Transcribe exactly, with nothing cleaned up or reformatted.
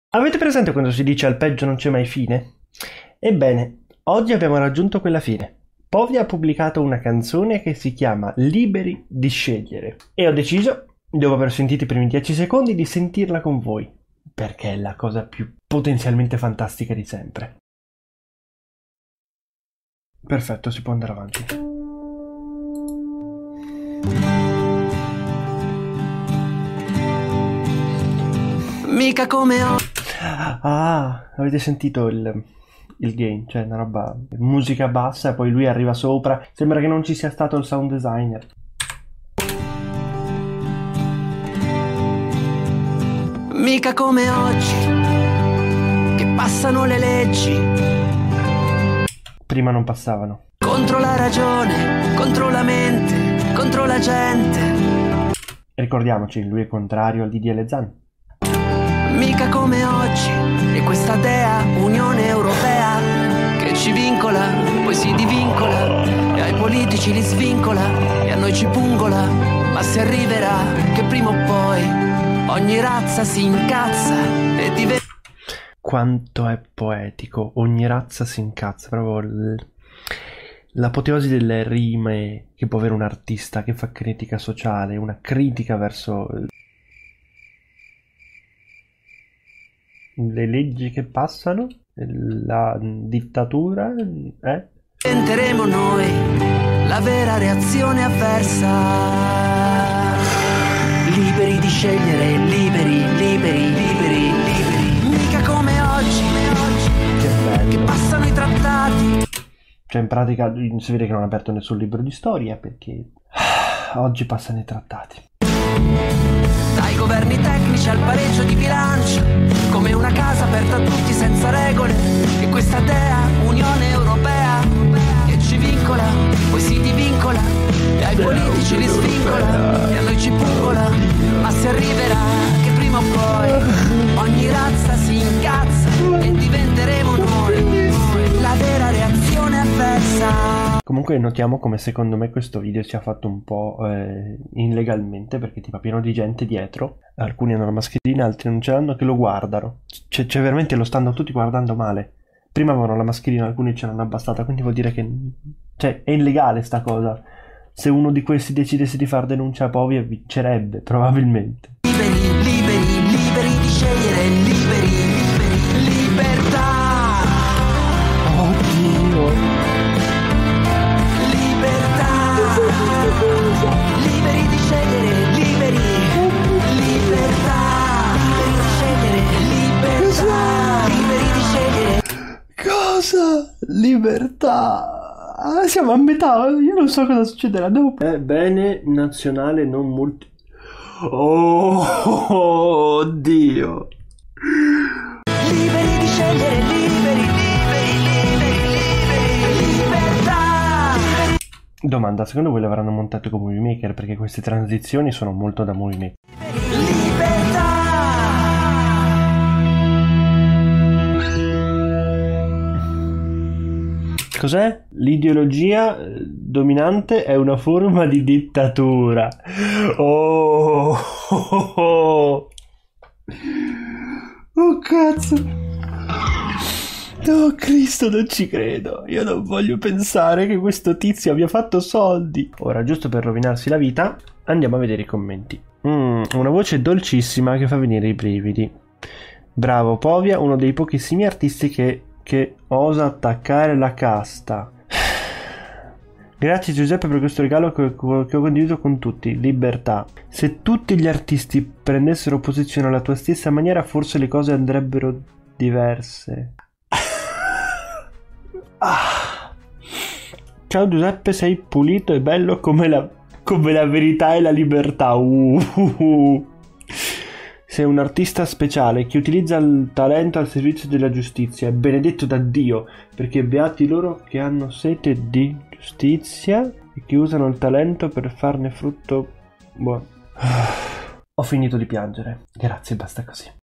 Avete presente quando si dice al peggio non c'è mai fine? Ebbene, oggi abbiamo raggiunto quella fine. Povia ha pubblicato una canzone che si chiama Liberi di scegliere e ho deciso, dopo aver sentito i primi dieci secondi, di sentirla con voi, perché è la cosa più potenzialmente fantastica di sempre. Perfetto, si può andare avanti. Mica come ho. Ah, avete sentito il, il game? Cioè una roba, musica bassa e poi lui arriva sopra. Sembra che non ci sia stato il sound designer. Mica come oggi, che passano le leggi Prima non passavano. contro la ragione, contro la mente, contro la gente. Ricordiamoci, lui è contrario al D D L Zan. Mica come oggi, e questa dea Unione Europea che ci vincola, poi si divincola, e ai politici li svincola, e a noi ci pungola, ma si arriverà che prima o poi ogni razza si incazza e diventa... Quanto è poetico, ogni razza si incazza, proprio l- l'apoteosi delle rime che può avere un artista che fa critica sociale, una critica verso le leggi che passano, la dittatura, eh? Diventeremo noi la vera reazione avversa. Liberi di scegliere, liberi, liberi, liberi, liberi. Mica come oggi, Che bello. che passano i trattati. Cioè in pratica si vede che non ha aperto nessun libro di storia perché oggi passano i trattati. Dai governi tecnici al pareggio di bilancio, come una casa aperta a tutti senza regole. E questa dea Unione Europea che ci vincola, poi si divincola, e ai politici li svincola, e a noi ci pungola, ma si arriverà che prima o poi ogni razza si incazza e diventeremo noi la vera reazione avversa. Comunque notiamo come secondo me questo video sia fatto un po' eh, illegalmente perché tipo pieno di gente dietro, alcuni hanno la mascherina, altri non ce l'hanno, che lo guardano, cioè, cioè veramente lo stanno tutti guardando male. Prima avevano la mascherina, alcuni ce l'hanno abbassata, quindi vuol dire che cioè, è illegale sta cosa. Se uno di questi decidesse di far denuncia a Povia vincerebbe, probabilmente. Liberi, liberi, liberi di scegliere, liberi, liberi, libertà. Oddio. Liberi di scegliere, liberi, libertà, liberi di scegliere, libertà, liberi di scegliere. Cosa? Libertà. Ah, siamo a metà, io non so cosa succederà dopo. È bene nazionale non multi... Oh, oddio. Liberi di scegliere, liberi, liberi, liberi, liberi, libertà. Domanda, secondo voi l'avranno montato con Movie Maker? Perché queste transizioni sono molto da Movie Maker. Libertà. Cos'è? L'ideologia eh, dominante è una forma di dittatura. Oh, oh, oh. Oh cazzo. Oh Cristo, non ci credo. Io non voglio pensare che questo tizio abbia fatto soldi. Ora, giusto per rovinarsi la vita, andiamo a vedere i commenti. Mm, una voce dolcissima che fa venire i brividi. Bravo Povia, uno dei pochissimi artisti che, che osa attaccare la casta. Grazie Giuseppe per questo regalo che, che ho condiviso con tutti. Libertà. Se tutti gli artisti prendessero posizione alla tua stessa maniera, forse le cose andrebbero diverse. Ah. Ciao Giuseppe, sei pulito e bello come la, come la verità e la libertà. Uh, uh, uh. Sei un artista speciale che utilizza il talento al servizio della giustizia. È benedetto da Dio, perché beati loro che hanno sete di giustizia e che usano il talento per farne frutto buono. Ho finito di piangere. Grazie, basta così.